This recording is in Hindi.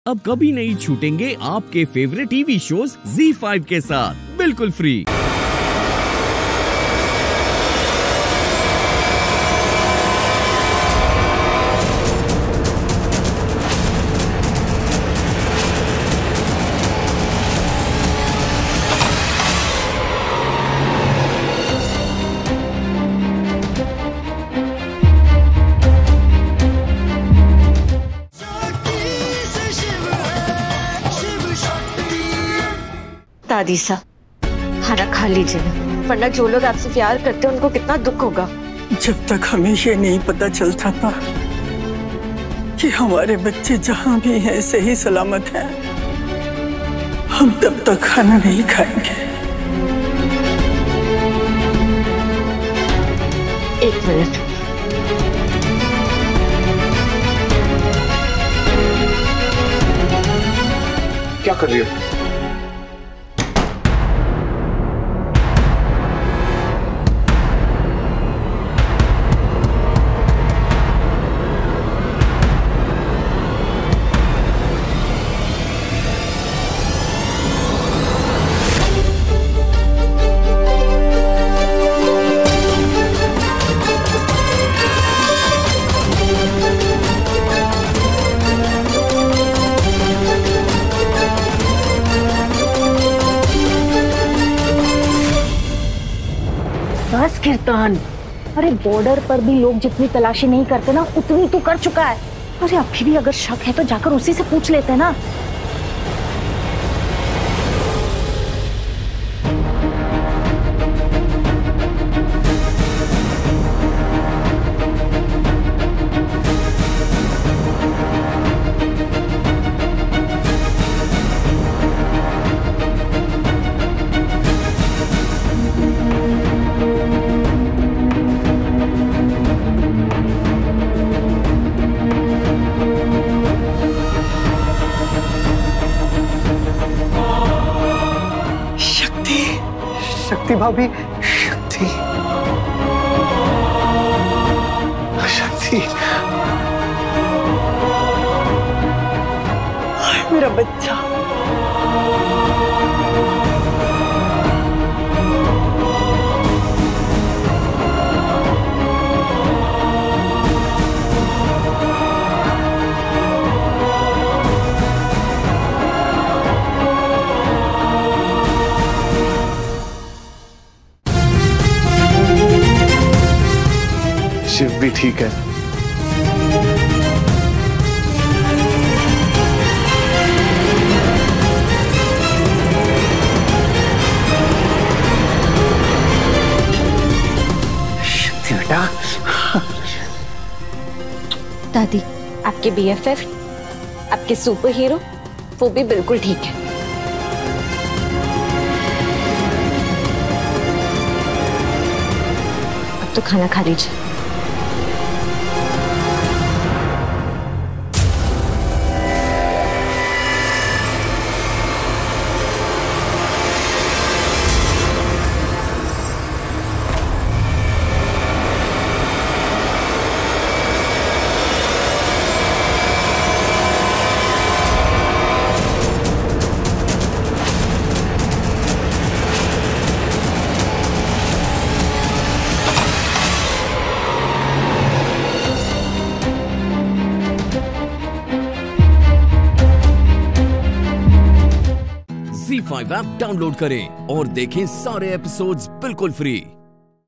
अब कभी नहीं छूटेंगे आपके फेवरेट टीवी शोज ZEE5 के साथ बिल्कुल फ्री। दादी साहब, खाना खा लीजिए, वरना जो लोग आपसे प्यार करते हैं उनको कितना दुख होगा। जब तक हमें ये नहीं पता चलता था कि हमारे बच्चे जहाँ भी हैं सही सलामत हैं, हम तब तक खाना नहीं खाएंगे। एक मिनट, क्या कर रही हो? बस कीर्तन, अरे बॉर्डर पर भी लोग जितनी तलाशी नहीं करते ना उतनी तू कर चुका है। अरे अभी भी अगर शक है तो जाकर उसी से पूछ लेते ना। शक्ति भाभी, शक्ति शक्ति, मेरा बच्चा। शिव भी ठीक है। शक्ति बेटा। दादी, आपके BFF, आपके सुपर हीरो, वो भी बिल्कुल ठीक है। अब तो खाना खा लीजिए। ZEE5 ऐप डाउनलोड करें और देखें सारे एपिसोड्स बिल्कुल फ्री।